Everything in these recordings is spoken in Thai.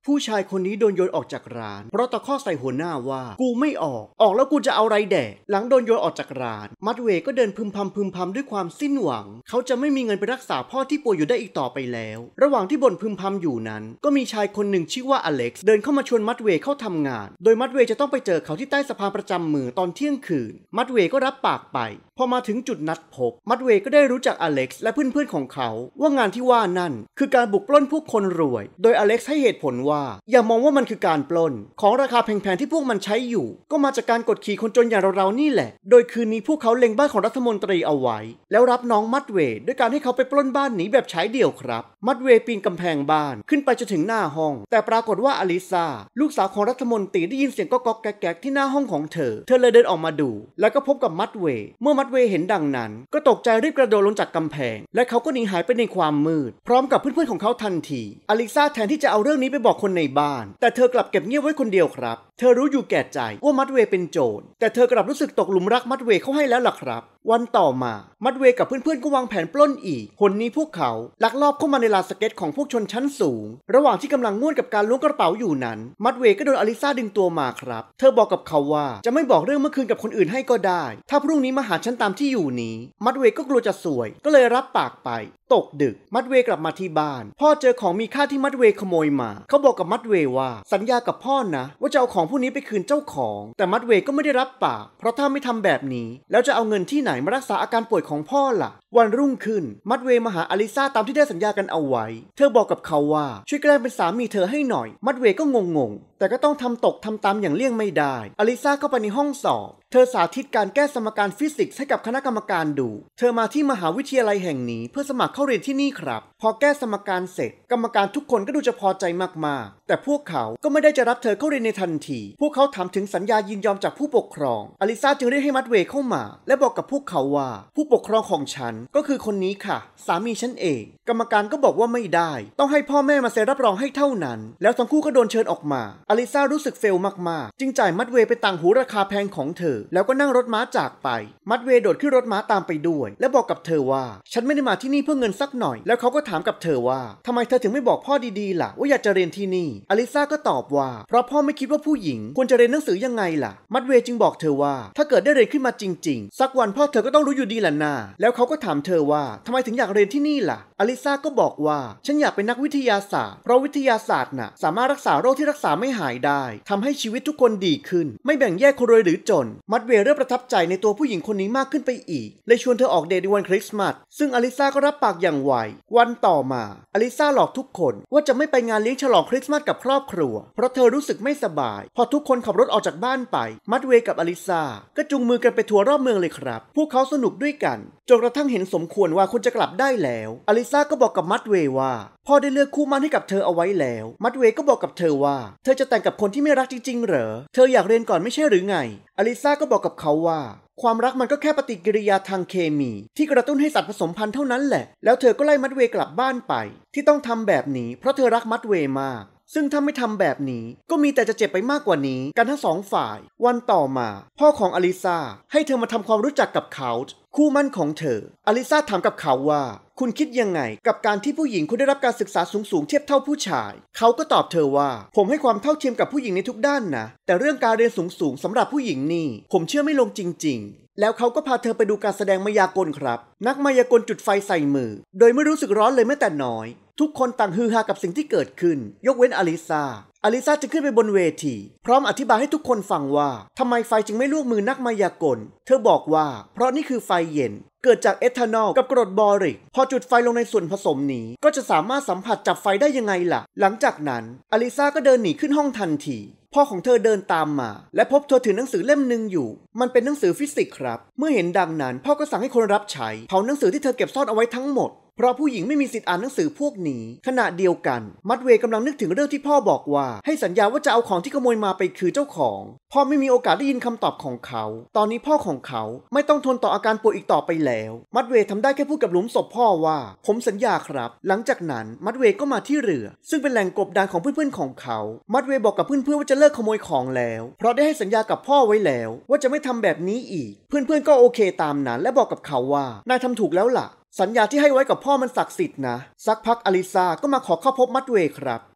ผู้ชายคนนี้โดนโยนออกจากร้านเพราะตะคอกใส่หัวหน้าว่ากูไม่ออกแล้วกูจะเอาไรแดกหลังโดนโยนออกจากร้านมัดเวย์ก็เดินพึมพำด้วยความสิ้นหวังเขาจะไม่มีเงินไปรักษาพ่อที่ป่วยอยู่ได้อีกต่อไปแล้วระหว่างที่บ่นพึมพำอยู่นั้นก็มีชายคนหนึ่งชื่อว่าอเล็กซ์เดินเข้ามาชวนมัดเวย์เข้าทำงานโดยมัดเวย์จะต้องไปเจอเขาที่ใต้สะพานประจำเมืองตอนเที่ยงคืนมัดเวย์ก็รับปากไปพอมาถึงจุดนัดพบมัดเวย์ก็ได้รู้จักอเล็กซ์และเพื่อนๆของเขาว่างานที่ว่านั่นคือการบุกปล้นพวกคนรวยโดยอเล็กซ์ให้เหตุผลว่าอย่ามองว่ามันคือการปล้นของราคาแพงๆที่พวกมันใช้อยู่ก็มาจากการกดขี่คนจนอย่างเราๆนี่แหละโดยคืนนี้พวกเขาเล็งบ้านของรัฐมนตรีเอาไว้แล้วรับน้องมัดเวย์ด้วยการให้เขาไปปล้นบ้านหนีแบบใช้เดี่ยวครับมัดเวย์ปีนกำแพงบ้านขึ้นไปจนถึงหน้าห้องแต่ปรากฏว่าอลิซาลูกสาวของรัฐมนตรีได้ยินเสียงก๊อกๆแก๊กๆที่หน้าห้องของเธอเลยเดินออกมาดูแล้วก็พบกับมัดเวย์เมื่อมัดเวย์เห็นดังนั้นก็ตกใจรีบกระโดดลงจากกำแพงและเขาก็หนีหายไปในความมืดพร้อมกับเพื่อนๆของเขาทันทีอลิซาแทนที่จะเอาเรื่องนี้ไปบอกคนในบ้านแต่เธอกลับเก็บเงียบไว้คนเดียวครับเธอรู้อยู่แก่ใจว่ามัดเวย์เป็นโจรแต่เธอกลับรู้สึกตกหลุมรักมัดเวย์เข้าให้แล้วล่ะครับวันต่อมามัดเวย์กับเพื่อนๆก็วางแผนปล้นอีกคนนี้พวกเขาลักลอบเข้ามาในลานสเก็ตของพวกชนชั้นสูงระหว่างที่กำลังง่วนกับการล้วงกระเป๋าอยู่นั้นมัดเวย์ก็โดนอลิซาดึงตัวมาครับเธอบอกกับเขาว่าจะไม่บอกเรื่องเมื่อคืนกับคนอื่นให้ก็ได้ถ้าพรุ่งนี้มาหาฉันตามที่อยู่นี้มัดเวย์ก็กลัวจะสวยก็เลยรับปากไปตกดึกมัดเวย์กลับมาที่บ้านพ่อเจอของมีค่าที่มัดเวย์ขโมยมาเขาบอกกับมัดเวย์ว่าสัญญากับพ่อนะว่าจะเอาของพวกนี้ไปคืนเจ้าของแต่มัดเวย์ก็ไม่ได้รับปากเพราะถ้าไม่ทำแบบนี้แล้วจะเอาเงินที่ไหนมารักษาอาการป่วยของพ่อล่ะวันรุ่งขึ้นมัดเวย์มาหาอลิซาตามที่ได้สัญญากันเอาไว้เธอบอกกับเขาว่าช่วยแกล้งเป็นสามีเธอให้หน่อยมัดเวย์ก็งงแต่ก็ต้องทำตกทำตามอย่างเลี่ยงไม่ได้อลิซาเข้าไปในห้องสอบเธอสาธิตการแก้สมการฟิสิกส์ให้กับคณะกรรมการดูเธอมาที่มหาวิทยาลัยแห่งนี้เพื่อสมัครเข้าเรียนที่นี่ครับพอแก้สมการเสร็จกรรมการทุกคนก็ดูจะพอใจมากๆแต่พวกเขาก็ไม่ได้จะรับเธอเข้าเรียนในทันทีพวกเขาถามถึงสัญญายินยอมจากผู้ปกครองอลิซาจึงเรียกให้มัดเวย์เข้ามาและบอกกับพวกเขาว่าผู้ปกครองของฉันก็คือคนนี้ค่ะสามีฉันเองกรรมการก็บอกว่าไม่ได้ต้องให้พ่อแม่มาเซ็นรับรองให้เท่านั้นแล้วทั้งคู่ก็โดนเชิญออกมาอลิซารู้สึกเฟลมากๆจึงจ่ายมัดเวย์ไปต่างหูราคาแพงของเธอแล้วก็นั่งรถม้าจากไปมัดเวย์โดดขึ้นรถม้าตามไปด้วยและบอกกับเธอว่าฉันไม่ได้มาที่นี่เพื่อเงินสักหน่อยแล้วเขาก็ถามกับเธอว่าทำไมเธอถึงไม่บอกพ่อดีๆล่ะว่าอยากจะเรียนที่นี่อลิซาก็ตอบว่าเพราะพ่อไม่คิดว่าผู้หญิงควรจะเรียนหนังสือยังไงล่ะมัดเวย์จึงบอกเธอว่าถ้าเกิดได้เรียนขึ้นมาจริงๆสักวันพ่อเธอก็ต้องรู้อยู่ดีแหละนาแล้วเขาก็ถามเธอว่าทำไมถึงอยากเรียนที่นี่ล่ะอลิซาก็บอกว่าฉันอยากเป็นนักวิทยาศาสตร์เพราะวิทยาศาสตร์น่ะสามารถรักษาโรคที่รักษาไม่หายได้ทำให้ชีวิตทุกคนดีขึ้นไม่แบ่งแยกคนรวยหรือจนมัดเวย์เริ่มประทับใจในตัวผู้หญิงคนนี้มากขึ้นไปอีกเลยชวนเธอออกเดทในวันคริสต์มาสซึ่งอลิซาก็รับปากอย่างไววันต่อมาอลิซาหลอกทุกคนว่าจะไม่ไปงานเลี้ยงฉลองคริสต์มาสกับครอบครัวเพราะเธอรู้สึกไม่สบายพอทุกคนขับรถออกจากบ้านไปมัดเวย์กับอลิซาก็จูงมือกันไปทัวร์รอบเมืองเลยครับพวกเขาสนุกด้วยกันจนกระทั่งเห็นสมควรว่าควรจะกลับได้แล้วอลิซาก็บอกกับมัดเวย์ว่าพ่อได้เลือกคู่มั่นให้กับเธอเอาไว้แล้วมัดเวย์ก็บอกกับเธอว่าเธอจะแต่งกับคนที่ไม่รักจริงๆเหรอเธออยากเรียนก่อนไม่ใช่หรือไงอลิซาก็บอกกับเขาว่าความรักมันก็แค่ปฏิกิริยาทางเคมีที่กระตุ้นให้สัตว์ผสมพันธุ์เท่านั้นแหละแล้วเธอก็ไล่มัดเวย์กลับบ้านไปที่ต้องทำแบบนี้เพราะเธอรักมัดเวย์มากซึ่งถ้าไม่ทำแบบนี้ก็มีแต่จะเจ็บไปมากกว่านี้กันทั้งสองฝ่ายวันต่อมาพ่อของอลิซาให้เธอมาทำความรู้จักกับเขาคู่มั่นของเธออลิซาถามกับเขาว่าคุณคิดยังไงกับการที่ผู้หญิงคุณได้รับการศึกษาสูงๆเทียบเท่าผู้ชายเขาก็ตอบเธอว่าผมให้ความเท่าเทียมกับผู้หญิงในทุกด้านนะแต่เรื่องการเรียนสูงๆสำหรับผู้หญิงนี่ผมเชื่อไม่ลงจริงๆแล้วเขาก็พาเธอไปดูการแสดงมายากลครับนักมายากลจุดไฟใส่มือโดยไม่รู้สึกร้อนเลยแม้แต่น้อยทุกคนต่างฮือฮากับสิ่งที่เกิดขึ้นยกเว้นอลิซาจะขึ้นไปบนเวทีพร้อมอธิบายให้ทุกคนฟังว่าทำไมไฟจึงไม่ลวกมือนักมายากลเธอบอกว่าเพราะนี่คือไฟเย็นเกิดจากเอทานอลกับกรดบอริกพอจุดไฟลงในส่วนผสมนี้ก็จะสามารถสัมผัสจับไฟได้ยังไงล่ะหลังจากนั้นอลิซาก็เดินหนีขึ้นห้องทันทีพ่อของเธอเดินตามมาและพบเธอถือหนังสือเล่มหนึ่งอยู่มันเป็นหนังสือฟิสิกส์ครับเมื่อเห็นดังนั้นพ่อก็สั่งให้คนรับใช้เผาหนังสือที่เธอเก็บซ่อนเอาไว้ทั้งหมดเพราะผู้หญิงไม่มีสิทธิ์อ่านหนังสือพวกนี้ขณะเดียวกันมัดเวย์กำลังนึกถึงเรื่องที่พ่อบอกว่าให้สัญญาว่าจะเอาของที่ขโมยมาไปคืนเจ้าของพ่อไม่มีโอกาสได้ยินคำตอบของเขาตอนนี้พ่อของเขาไม่ต้องทนต่ออาการป่วยอีกต่อไปแล้วมัดเวย์ทำได้แค่พูดกับหลุมศพพ่อว่าผมสัญญาครับหลังจากนั้นมัดเวย์ก็มาที่เรือซึ่งเป็นแหล่งกบดานของเพื่อนๆของเขามัดเวย์บอกกับเพื่อนๆว่าจะเลิกขโมยของแล้วเพราะได้ให้สัญญากับพ่อไว้แล้วว่าจะไม่ทำแบบนี้อีกเพื่อนๆก็โอเคตามนั้นและบอกกับเขาว่านายทำถูกแล้วล่ะสัญญาที่ให้ไว้กับพ่อมันศักดิ์สิทธิ์นะสักพักอลิซาก็มาขอเข้าพบมัดเวย์ครับ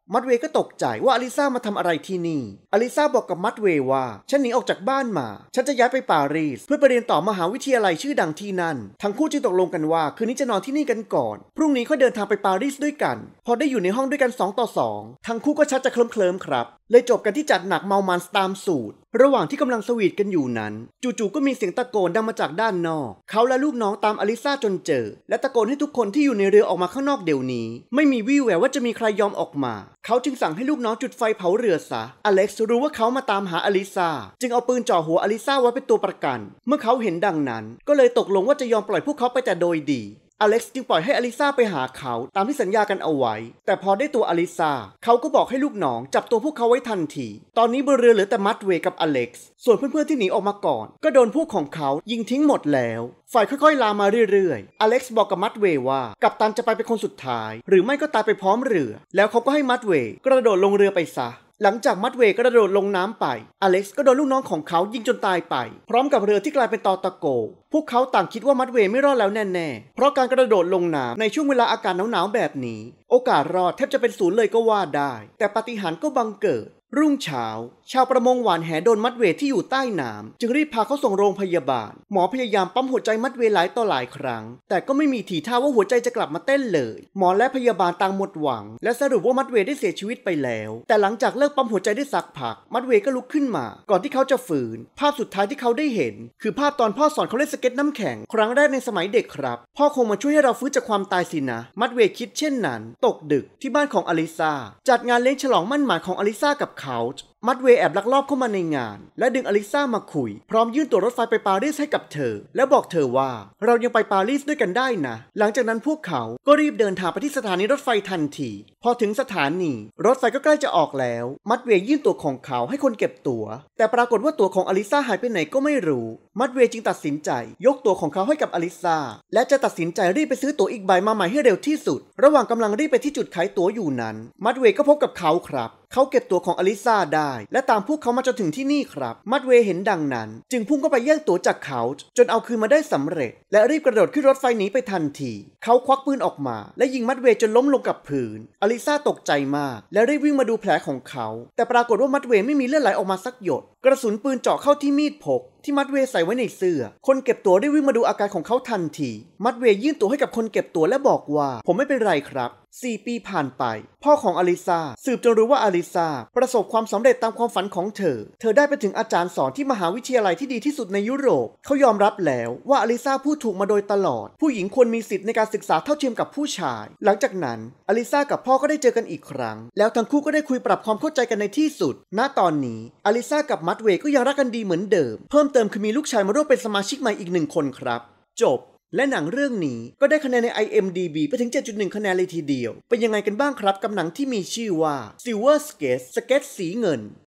มัดเวย์ก็ตกใจว่าอลิซามาทำอะไรที่นี่อลิซาบอกกับมัดเวย์ว่าฉันหนีออกจากบ้านมาฉันจะย้ายไปปารีสเพื่อไปเรียนต่อมหาวิทยาลัยชื่อดังที่นั่นทั้งคู่จึงตกลงกันว่าคืนนี้จะนอนที่นี่กันก่อนพรุ่งนี้ค่อยเดินทางไปปารีสด้วยกันพอได้อยู่ในห้องด้วยกัน2 ต่อ 2ทั้งคู่ก็ชักจะเคลิ้มครับเลยจบกันที่จัดหนักเมามันตามสูตรระหว่างที่กำลังสวีทกันอยู่นั้นจู่ๆก็มีเสียงตะโกนดังมาจากด้านนอกเขาและลูกน้องตามอลิซาจนเจอและตะโกนให้ทุกคนที่อยู่ในเรือออกมาข้างนอกเดี๋ยวนี้ไม่มีวี่แววว่าจะมีใครยอมออกมาเขาจึงสั่งให้ลูกน้องจุดไฟเผาเรือซะอเล็กซ์รู้ว่าเขามาตามหาอลิซาจึงเอาปืนจ่อหัวอลิซาไว้เป็นตัวประกันเมื่อเขาเห็นดังนั้นก็เลยตกลงว่าจะยอมปล่อยพวกเขาไปแต่โดยดีอเล็กซ์จึงปล่อยให้อลิซาไปหาเขาตามที่สัญญากันเอาไว้แต่พอได้ตัวอลิซาเขาก็บอกให้ลูกน้องจับตัวพวกเขาไว้ทันทีตอนนี้บนเรือเหลือแต่มัดเวย์กับอเล็กซ์ส่วนเพื่อนๆที่หนีออกมาก่อนก็โดนพวกของเขายิงทิ้งหมดแล้วไฟค่อยๆลามมาเรื่อยๆอเล็กซ์บอกกับมัดเวย์ว่ากัปตันจะไปเป็นคนสุดท้ายหรือไม่ก็ตายไปพร้อมเรือแล้วเขาก็ให้มัดเวย์กระโดดลงเรือไปซะหลังจากมัดเวย์กระโดดลงน้ำไปอเล็กซ์ก็โดนลูกน้องของเขายิงจนตายไปพร้อมกับเรือที่กลายเป็นตอตะโกพวกเขาต่างคิดว่ามัดเวย์ไม่รอดแล้วแน่ๆเพราะการกระโดดลงน้ำในช่วงเวลาอากาศหนาวๆแบบนี้โอกาสรอดแทบจะเป็นศูนย์เลยก็ว่าได้แต่ปาฏิหาริย์ก็บังเกิดรุ่งเช้าชาวประมงหวานแหโดนมัดเวย์ที่อยู่ใต้น้ำจึงรีบพาเขาส่งโรงพยาบาลหมอพยายามปั๊มหัวใจมัดเวย์หลายต่อหลายครั้งแต่ก็ไม่มีทีท่าว่าหัวใจจะกลับมาเต้นเลยหมอและพยาบาลต่างหมดหวังและสรุปว่ามัดเวย์ได้เสียชีวิตไปแล้วแต่หลังจากเลิกปั๊มหัวใจได้สักพักมัดเวย์ก็ลุกขึ้นมาก่อนที่เขาจะฝืนภาพสุดท้ายที่เขาได้เห็นคือภาพตอนพ่อสอนเขาเล่นสเก็ตน้ำแข็งครั้งแรกในสมัยเด็กครับพ่อคงมาช่วยให้เราฟื้นจากความตายสินะมัดเวย์คิดเช่นนั้นตกดึกที่บ้านของอลิซาจัดงานเลี้ยงฉลองมั่นหมายของอลิซากับเขามัดเวย์แอบลักลอบเข้ามาในงานและดึงอลิซามาคุยพร้อมยื่นตั๋วรถไฟไปปารีสให้กับเธอและบอกเธอว่าเรายังไปปารีสด้วยกันได้นะหลังจากนั้นพวกเขาก็รีบเดินทางไปที่สถานีรถไฟทันทีพอถึงสถานีรถไฟก็ใกล้จะออกแล้วมัดเวย์ยื่นตั๋วของเขาให้คนเก็บตั๋วแต่ปรากฏว่าตั๋วของอลิซาหายไปไหนก็ไม่รู้มัดเวย์จึงตัดสินใจยกตั๋วของเขาให้กับอลิซาและจะตัดสินใจรีบไปซื้อตั๋วอีกใบมาใหม่ให้เร็วที่สุดระหว่างกำลังรีบไปที่จุดขายตั๋วอยู่นั้นมัดเวย์ก็พบกับเขาครับเขาเก็บตั๋วของอลิซาได้และตามพวกเขามาจนถึงที่นี่ครับมัดเวย์เห็นดังนั้นจึงพุ่งเข้าไปแย่งตั๋วจากเขาจนเอาคืนมาได้สำเร็จและรีบกระโดดขึ้นรถไฟหนีไปทันทีเขาควักปืนออกมาและยิงมัดเวย์จนล้มลงกับพื้นอลิซาตกใจมากและรีบวิ่งมาดูแผลของเขาแต่ปรากฏว่ามัดเวย์ไม่มีเลือดไหลออกมาสักหยดกระสุนปืนเจาะเข้าที่มีดพกที่มัดเวย์ใส่ไว้ในเสื้อคนเก็บตั๋วได้วิ่งมาดูอาการของเขาทันทีมัดเวย์ยื่นตั๋วให้กับคนเก็บตั๋วและบอกว่าผมไม่เป็นไรครับ4 ปีผ่านไปพ่อของอลิซาสืบจนรู้ว่าอลิซาประสบความสำเร็จตามความฝันของเธอได้ไปถึงอาจารย์สอนที่มหาวิทยาลัยที่ดีที่สุดในยุโรปเขายอมรับแล้วว่าอลิซาพูดถูกมาโดยตลอดผู้หญิงควรมีสิทธิ์ในการศึกษาเท่าเทียมกับผู้ชายหลังจากนั้นอลิซากับพ่อก็ได้เจอกันอีกครั้งแล้วทั้งคู่ก็ได้คุยปรับความเข้าใจกันในที่สุดณตอนนี้อลิซากับมัดเวย์ก็ยังรักกันดีเหมือนเดิมเพิ่มเติมคือมีลูกชายมาร่วมเป็นสมาชิกใหม่อีก1 คนครับจบและหนังเรื่องนี้ก็ได้คะแนนใน IMDb ไปถึง 7.1 คะแนนเลยทีเดียวเป็นยังไงกันบ้างครับกับหนังที่มีชื่อว่า Silver Skates สเก็ตสีเงิน